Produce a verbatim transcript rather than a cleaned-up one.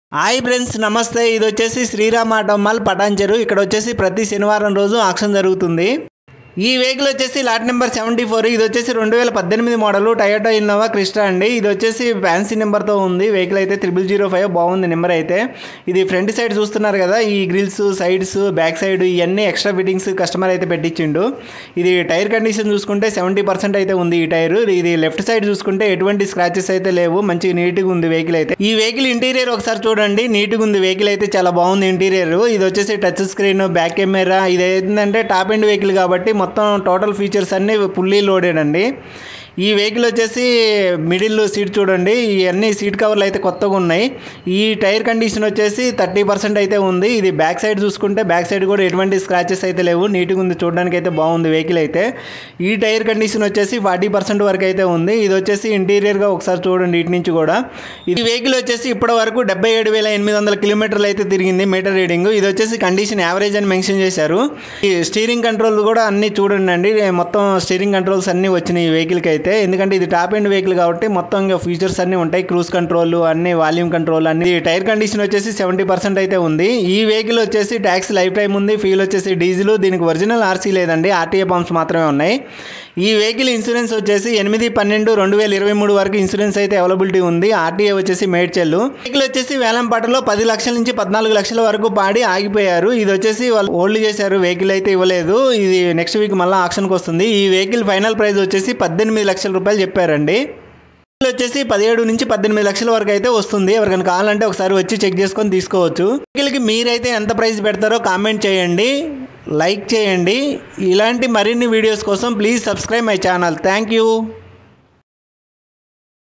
Hi friends, నమస్తే. ఇది వచ్చేసి శ్రీరామ్ ఆటోమాల్ పటాన్చెరు. ఇక్కడ వచ్చేసి ప్రతి శనివారం రోజు ఆక్షన్ జరుగుతుంది. ఈ వెహికల్ వచ్చేసి లాట్ నెంబర్ సెవెంటీ ఫోర్. ఇది వచ్చేసి రెండు వేల పద్దెనిమిది మోడలు టయోటా ఇన్నోవా క్రిస్టా అండి. ఇది వచ్చేసి ఫ్యాన్సీ నెంబర్తో ఉంది. వెహికల్ అయితే త్రిబుల్ జీరో ఫైవ్ బాగుంది నెంబర్ అయితే. ఇది ఫ్రంట్ సైడ్ చూస్తున్నారు కదా, ఈ గ్రిల్స్, సైడ్స్, బ్యాక్ సైడ్ ఇవన్నీ ఎక్స్ట్రా ఫిట్టింగ్స్ కస్టమర్ అయితే పెట్టించిండు. ఇది టైర్ కండిషన్ చూసుకుంటే సెవెంటీ పర్సెంట్ అయితే ఉంది ఈ టైర్. ఇది లెఫ్ట్ సైడ్ చూసుకుంటే ఎటువంటి స్క్రాచెస్ అయితే లేవు, మంచిగా నీట్గా ఉంది వెహికల్ అయితే. ఈ వెహికల్ ఇంటీరియర్ ఒకసారి చూడండి, నీట్గా ఉంది వెహికల్ అయితే, చాలా బాగుంది ఇంటీరియర్. ఇది వచ్చేసి టచ్ స్క్రీన్, బ్యాక్ కెమెరా. ఇది ఏంటంటే టాప్ ఎండ్ వెహికల్ కాబట్టి మొత్తం టోటల్ ఫీచర్స్ అన్నీ ఫుల్లీ లోడెడ్ అండి. ఈ వెహికల్ వచ్చేసి మిడిల్ సీట్ చూడండి, ఇవన్నీ సీట్ కవర్లు అయితే కొత్తగా ఉన్నాయి. ఈ టైర్ కండిషన్ వచ్చేసి థర్టీ పర్సెంట్ అయితే ఉంది. ఇది బ్యాక్ సైడ్ చూసుకుంటే బ్యాక్ సైడ్ కూడా ఎటువంటి స్క్రాచెస్ అయితే లేవు, నీట్గా ఉంది, చూడడానికి అయితే బాగుంది వెహికల్ అయితే. ఈ టైర్ కండిషన్ వచ్చేసి ఫార్టీ పర్సెంట్ వరకు అయితే ఉంది. ఇది వచ్చేసి ఇంటీరియర్గా ఒకసారి చూడండి ఇటు నుంచి కూడా. ఈ వెహికల్ వచ్చేసి ఇప్పటి వరకు డెబ్బై ఏడు వేల ఎనిమిది వందల కిలోమీటర్లు అయితే తిరిగింది మీటర్ రీడింగ్. ఇది వచ్చేసి కండిషన్ యావరేజ్ అని మెన్షన్ చేశారు. ఈ స్టీరింగ్ కంట్రోల్ కూడా అన్ని చూడండి అండి, మొత్తం స్టీరింగ్ కంట్రోల్స్ అన్నీ వచ్చినాయి ఈ వెహికల్కి అయితే. ఎందుకంటే ఇది టాప్ ఎండ్ వెహికల్ కాబట్టి మొత్తం ఇంకా ఫీచర్స్ అన్నీ ఉంటాయి, క్రూజ్ కంట్రోల్ అన్ని, వాల్యూమ్ కంట్రోల్ అన్ని. టైర్ కండిషన్ వచ్చేసి సెవెంటీ పర్సెంట్ అయితే ఉంది. ఈ వెహికల్ వచ్చేసి ట్యాక్స్ లైఫ్ టైం ఉంది. ఫ్యూల్ వచ్చేసి డీజిల్, దీనికి ఒరిజినల్ ఆర్సీ లేదండి, ఆర్టీఏ పంప్స్ మాత్రమే ఉన్నాయి. ఈ వెహికల్ ఇన్సూరెన్స్ వచ్చేసి ఎనిమిది పన్నెండు రెండు వేల ఇరవై మూడు వరకు ఇన్సూరెన్స్ అయితే అవైలబిలిటీ ఉంది. ఆర్టీఏ వచ్చేసి మేడ్చెల్లు. వెహికల్ వచ్చేసి వేలంపాటలో పది లక్షల నుంచి పద్నాలుగు లక్షల వరకు పాడి ఆగిపోయారు. ఇది వచ్చేసి వాళ్ళు హోల్డ్ చేశారు, వెహికల్ అయితే ఇవ్వలేదు. ఇది నెక్స్ట్ వీక్ మళ్ళీ ఆక్షన్కి వస్తుంది. ఈ వెహికల్ ఫైనల్ ప్రైస్ వచ్చేసి పద్దెనిమిది లక్షల రూపాయలు చెప్పారండి. వచ్చేసి పదిహేడు నుంచి పద్దెనిమిది లక్షల వరకు అయితే వస్తుంది. ఎవరికైనా కావాలంటే ఒకసారి వచ్చి చెక్ చేసుకొని తీసుకోవచ్చు. వెహికల్కి మీరైతే ఎంత ప్రైస్ పెడతారో కామెంట్ చేయండి, లైక్ చేయండి. ఇలాంటి మరిన్ని వీడియోస్ కోసం please subscribe my channel. Thank you.